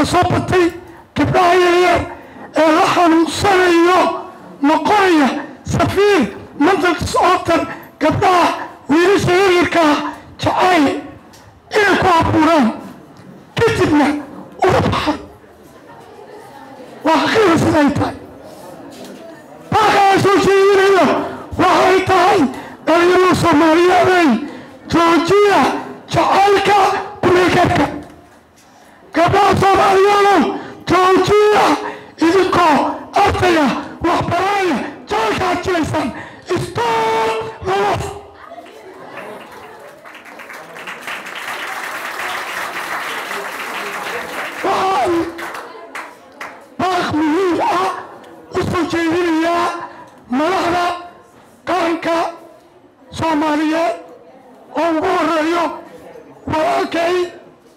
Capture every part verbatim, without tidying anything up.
صوبتي كبراير راح نصلي نقوية سفير منطقة صوتر كبراه ويرسيرك تعالي إلكوا عبوران كتبنا وربحا وأخيرا سنيتاي باقي سوشيريو وحيتاي دليلو سوماليا بي جوجيا تعالك بريكتك كبراه سوماليا جوجيا إلكوا أرتيا وحبرايا جوجا جيسان استوب غلط باخ مهم اه وسوجيريا ملحظة قانكا صوماليا وغوريو وأوكي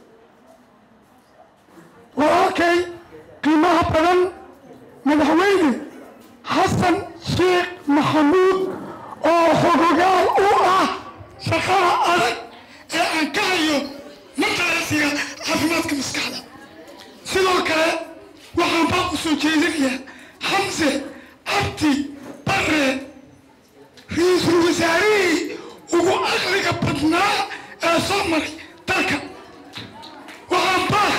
وأوكي قيمة بدن مدحويني حسن شيخ محمود oo xogogaal u ah shaqada adag ee aan ka hayo madarasiga caafimaadka maskaxda sidoo kale waxaan baa u soo jeedinayaa xamse abdi bare ra'iisul wasaarihii ugu aqliga badnaa ee soo maray dalka waxaan baa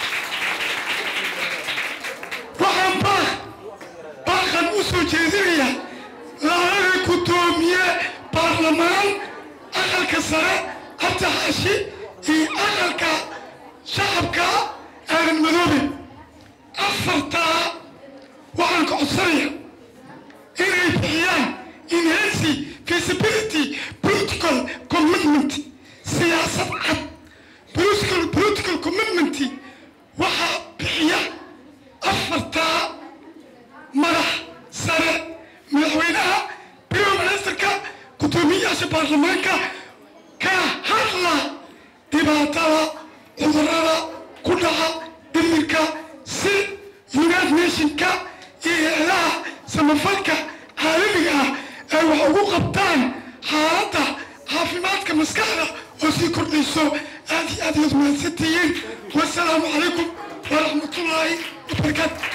waxaan baa baaqan u soo jeedinayaa laana gudoomiye baarlamaan aqalka sare cabdi xaashi iyo aqalka shacabka aadan madoobe afartaa waxaan ka codsanayaa inay bixiyaan enhancy feasibility political commitment siyaasad cad political political commitment waxaa bixiya afartaa madax sare madaxweynaha prime ministerka gudoomiyaasha baarlamaanka ka hadla dhibaatada cudurrada ku dhaca dhimirka si united nationka iyo hay-adaha samafalka caalamiga ah ay wax ugu qabtaan xaaladda caafimaadka maskaxda oo sii kordhayso aad iyo aad iyaad mahadsantihiin wassalaamu calaykum waraxmatullaahi wabarakaatu